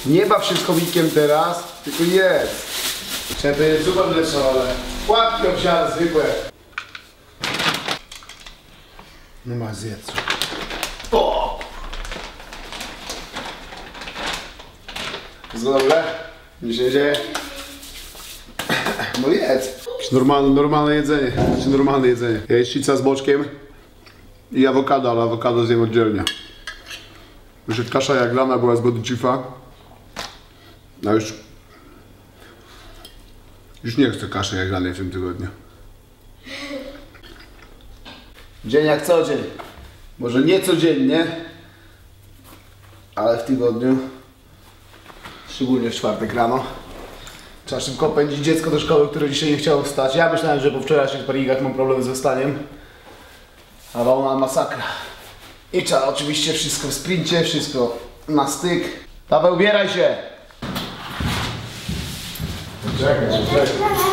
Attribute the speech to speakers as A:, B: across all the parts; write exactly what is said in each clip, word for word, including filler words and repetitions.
A: Nie baw się z komikiem teraz, tylko jedz. Chciałem powiedzieć zupę mleczną, ale płatki owsiane zwykłe. No masz, zjedz. O! Wszystko dobre? Nic nie dzieje? No jedz. Normalne, normalne jedzenie. Znaczy normalne jedzenie. Jajecznica z boczkiem i awokado, ale awokado zjem oddzielnie. Już kasza jaglana była z body chiefa. No już... Już nie chcę kaszy jaglanej w tym tygodniu. Dzień jak co dzień. Może nie codziennie, ale w tygodniu. Szczególnie w czwartek rano. Trzeba szybko pędzić dziecko do szkoły, które dzisiaj nie chciało wstać. Ja myślałem, że po wczorajszych sparingach mam problem ze wstaniem. A ona masakra. I trzeba oczywiście wszystko w sprincie, wszystko na styk. Paweł, ubieraj się! Czekaj, czekaj.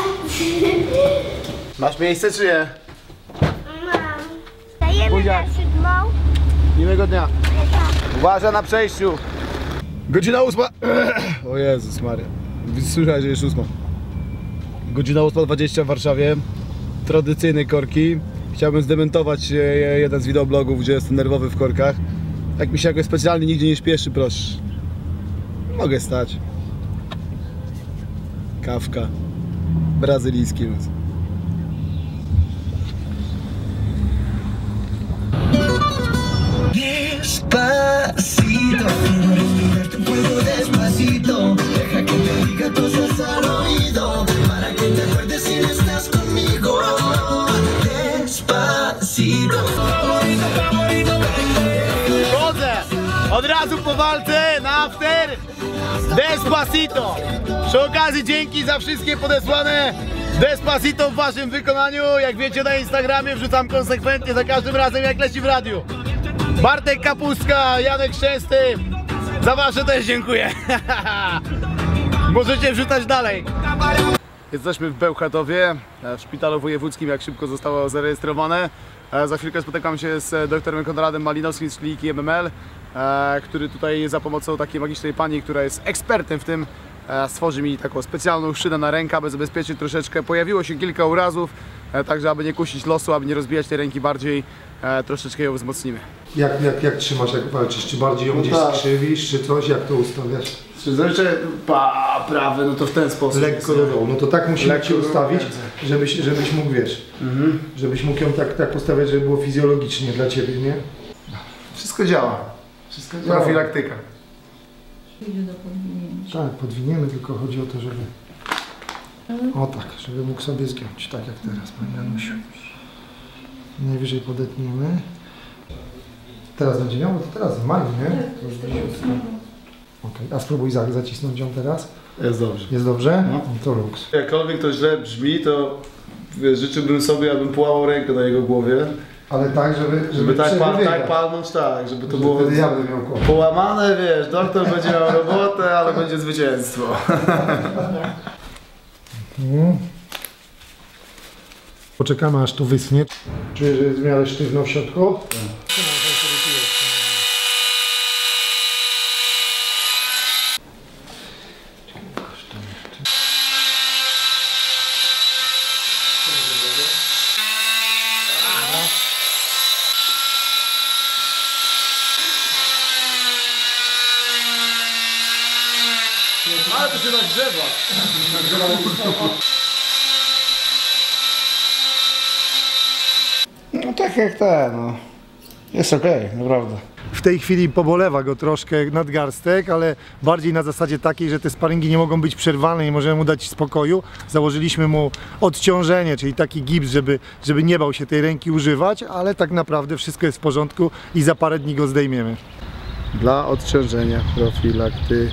A: Masz miejsce czy nie?
B: Mam. Stajemy na siódmą.
A: Miłego dnia. Uważaj na przejściu. Godzina ósma. O Jezus Maria. Słyszałeś, że jest ósma. Godzina ósma dwadzieścia w Warszawie. Tradycyjne korki. Chciałbym zdementować jeden z wideoblogów, gdzie jestem nerwowy w korkach. Jak mi się jakoś specjalnie nigdzie nie śpieszy, proszę. Mogę stać. Kawka. Brazylijski luz. Despacito, tu fuego despacito, deja que te diga cosas al oído, para que te acuerdes si no estás conmigo. Despacito. Chodzę! Od razu po walce na after Despacito. Przy okazji dzięki za wszystkie podesłane Despacito w waszym wykonaniu. Jak wiecie, na Instagramie wrzucam konsekwentnie za każdym razem, jak leci w radiu. Bartek Kapustka, Janek Szczęsny, za wasze też dziękuję. Możecie wrzucać dalej. Jesteśmy w Bełchatowie, w szpitalu wojewódzkim, jak szybko zostało zarejestrowane. Za chwilkę spotykam się z doktorem Konradem Malinowskim z kliniki M M L, który tutaj za pomocą takiej magicznej pani, która jest ekspertem w tym, stworzy mi taką specjalną szynę na rękę, aby zabezpieczyć troszeczkę. Pojawiło się kilka urazów, także aby nie kusić losu, aby nie rozbijać tej ręki bardziej, troszeczkę ją wzmocnimy.
C: Jak, jak, jak trzymasz, jak walczysz? Czy bardziej ją
A: no
C: gdzieś
A: tak.
C: skrzywisz, czy coś? Jak to ustawiasz?
A: Czy zazwyczaj pa, prawy, no to w ten sposób.
C: Lekko do dołu. No to tak musimy
A: Lekko
C: Cię ustawić,
A: do
C: żebyś, żebyś mógł, wiesz,
A: mhm.
C: żebyś mógł ją tak, tak postawiać, żeby było fizjologicznie dla Ciebie, nie?
A: Wszystko działa. Wszystko działa. Profilaktyka.
C: Tak, podwiniemy, tylko chodzi o to, żeby... O tak, żeby mógł sobie zgiąć, tak jak teraz, Pani Janusiu. Najwyżej podetniemy. Teraz będzie miał, bo to teraz w maju, nie? To już bliziutko. Okej, a spróbuj za, zacisnąć ją teraz.
A: Jest dobrze.
C: Jest dobrze?
A: No.
C: No to luks.
A: Jakkolwiek to źle brzmi, to wiesz, życzyłbym sobie, abym połamał rękę na jego głowie.
C: Ale tak, żeby... Żeby,
A: Żeby tak, pa,
C: przerywać.
A: tak palnąć, tak, żeby to
C: Żeby
A: było
C: wtedy ja będę miał kłopot.
A: połamane, wiesz, doktor będzie miał robotę, ale będzie zwycięstwo.
C: Mhm. Poczekamy aż tu wysnie. Czuję, że jest w miarę sztywno w środku. Tak.
A: Ale to się nagrzewa. No tak jak te, no. Jest okej, okay, naprawdę.
C: W tej chwili pobolewa go troszkę nadgarstek, ale bardziej na zasadzie takiej, że te sparingi nie mogą być przerwane, nie możemy mu dać spokoju. Założyliśmy mu odciążenie, czyli taki gips, żeby, żeby nie bał się tej ręki używać, ale tak naprawdę wszystko jest w porządku i za parę dni go zdejmiemy.
A: Dla odciążenia profilakty.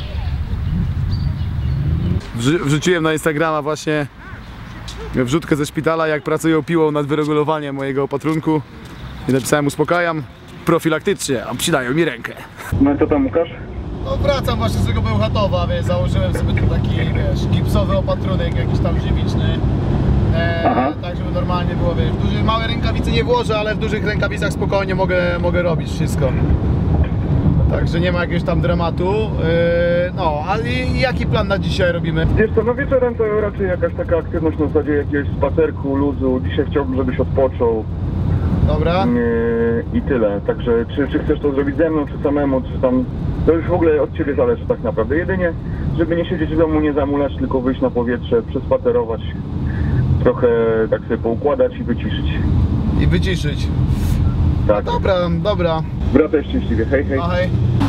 A: Wrzu wrzuciłem na Instagrama właśnie wrzutkę ze szpitala, jak pracują piłą nad wyregulowaniem mojego opatrunku. I napisałem: uspokajam, profilaktycznie, a przydają mi rękę.
D: No i co tam, Łukasz?
A: No wracam właśnie z tego Bełchatowa, więc założyłem sobie tu taki, wiesz, gipsowy opatrunek jakiś tam żywiczny. E, tak żeby normalnie było, wiesz, w duże, małe rękawice nie włożę, ale w dużych rękawicach spokojnie mogę, mogę robić wszystko. Także nie ma jakiegoś tam dramatu. Yy, no, a i jaki plan na dzisiaj robimy?
D: Wiesz co, no wieczorem to raczej jakaś taka aktywność na zasadzie jakiegoś spacerku, luzu. Dzisiaj chciałbym, żebyś odpoczął.
A: Dobra.
D: Yy, I tyle. Także czy, czy chcesz to zrobić ze mną, czy samemu, czy tam... To już w ogóle od ciebie zależy tak naprawdę. Jedynie, żeby nie siedzieć w domu, nie zamulać, tylko wyjść na powietrze, przespacerować. Trochę tak sobie poukładać i wyciszyć.
A: I wyciszyć.
D: Tak.
A: Dobra, dobra.
D: Wracaj szczęśliwie. Hej, hej.
A: No hej.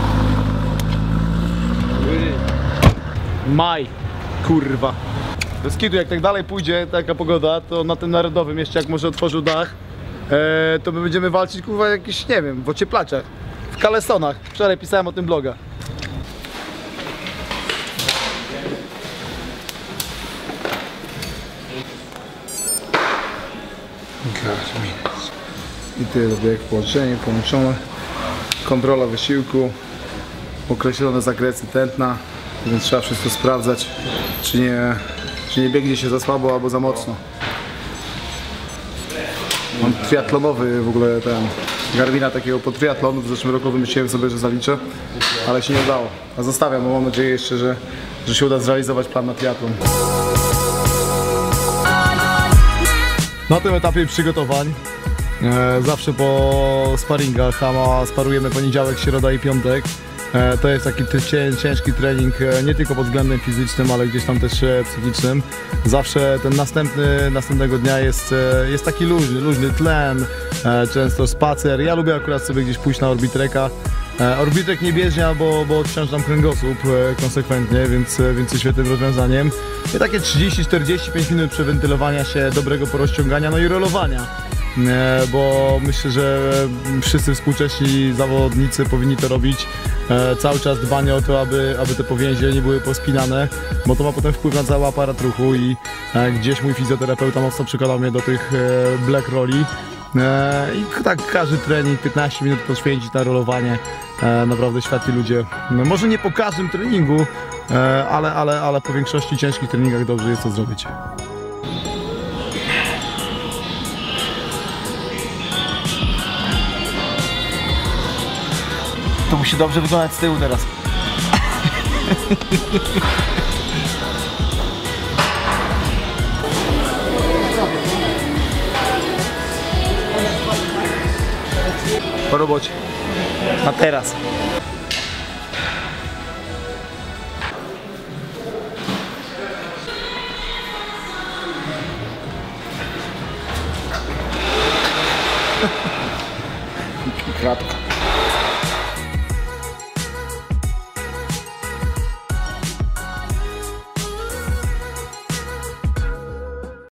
A: Maj. Kurwa. Bez kitu, jak tak dalej pójdzie, taka pogoda, to na tym narodowym jeszcze jak może otworzył dach, e, to my będziemy walczyć, kurwa, jakieś, nie wiem, w ocieplaczach, w kalesonach. Wczoraj pisałem o tym bloga. I tyle, bieg, połączenie, połączone, kontrola wysiłku, określone zakresy tętna, więc trzeba wszystko sprawdzać, czy nie, czy nie biegnie się za słabo albo za mocno. Mam triatlonowy w ogóle ten Garmina takiego po triatlonu, w zeszłym roku wymyśliłem sobie, że zaliczę, ale się nie udało. A zostawiam, bo mam nadzieję jeszcze, że, że się uda zrealizować plan na triatlon. Na tym etapie przygotowań, e, zawsze po sparingach, a sparujemy poniedziałek, środa i piątek, e, to jest taki cię, ciężki trening, e, nie tylko pod względem fizycznym, ale gdzieś tam też e, psychicznym. Zawsze ten następny, następnego dnia jest, e, jest taki luźny, luźny tlen, e, często spacer. Ja lubię akurat sobie gdzieś pójść na orbitreka. E, orbitrek nie bieżnia, bo, bo odciążam kręgosłup e, konsekwentnie, więc, e, więc jest świetnym rozwiązaniem. I takie trzydzieści czterdzieści pięć minut przewentylowania się, dobrego porozciągania, no i rolowania. E, bo myślę, że wszyscy współcześni zawodnicy powinni to robić. E, cały czas dbanie o to, aby, aby te powięzie nie były pospinane, bo to ma potem wpływ na cały aparat ruchu i e, gdzieś mój fizjoterapeuta mocno przekonał mnie do tych e, black rolli. E, I tak każdy trening, piętnaście minut poświęcić na rolowanie. E, naprawdę światli ludzie. No, może nie po każdym treningu, e, ale, ale, ale po większości ciężkich treningach dobrze jest to zrobić. To musi dobrze wyglądać z tyłu teraz. Po robocie. Na teraz. Kratka.